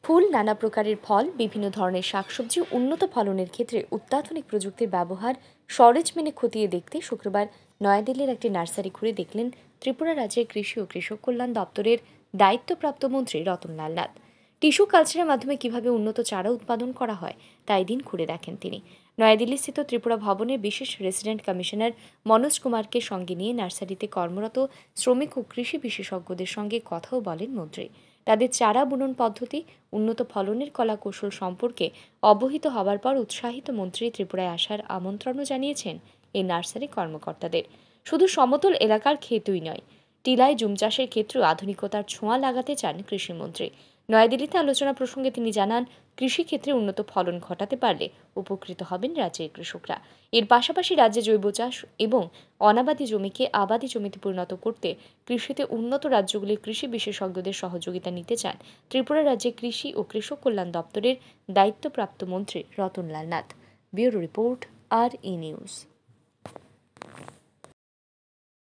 ফুল, নানা প্রকারের ফল, বিভিন্ন ধরনের শাকসবজি উন্নত ফলনের ক্ষেত্রে অত্যাধুনিক প্রযুক্তির ব্যবহার সরেজমিনে খতিয়ে দেখতে শুক্রবার নয়াদিল্লির একটি নার্সারি ঘুরে দেখলেন ত্রিপুরা রাজ্যের কৃষি ও কৃষক কল্যাণ দপ্তরের দায়িত্বপ্রাপ্ত মন্ত্রী রতনলাল নাথ। টিস্যু কালচারের মাধ্যমে কিভাবে উন্নত চারা উৎপাদন করা হয় তা এদিন ঘুরে দেখেন তিনি। নয়াদিল্লিস্থিত ত্রিপুরা ভবনের বিশেষ রেসিডেন্ট কমিশনার মনোজ কুমারকে সঙ্গে নিয়ে নার্সারিতে কর্মরত শ্রমিক ও কৃষি বিশেষজ্ঞদের সঙ্গে কথাও বলেন মন্ত্রী। তাদের চারা বুনন পদ্ধতি, উন্নত ফলনের কলা কৌশল সম্পর্কে অবহিত হবার পর উৎসাহিত মন্ত্রী ত্রিপুরায় আসার আমন্ত্রণও জানিয়েছেন এই নার্সারি কর্মকর্তাদের। শুধু সমতল এলাকার ক্ষেতই নয়, টিলায় জুম চাষের ক্ষেত্রেও আধুনিকতার ছোঁয়া লাগাতে চান কৃষিমন্ত্রী। নয়াদিল্লিতে আলোচনা প্রসঙ্গে তিনি জানান, কৃষিক্ষেত্রে উন্নত ফলন ঘটাতে পারলে উপকৃত হবেন রাজ্যের কৃষকরা। এর পাশাপাশি রাজ্যে জৈব চাষ এবং অনাবাদি জমিকে আবাদি জমিতে পরিণত করতে কৃষিতে উন্নত রাজ্যগুলির কৃষি বিশেষজ্ঞদের সহযোগিতা নিতে চান ত্রিপুরা রাজ্যে কৃষি ও কৃষক কল্যাণ দপ্তরের দায়িত্বপ্রাপ্ত মন্ত্রী Ratanlal Nath. Bureau report, RE news.